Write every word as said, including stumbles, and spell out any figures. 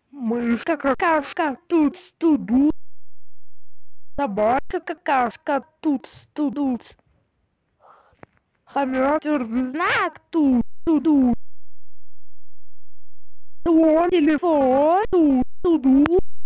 Мышка, какашка, тут, туду. Собака, какашка, тут, туду. Хомяк, знак, тут, туду. Телефон, тут, туду.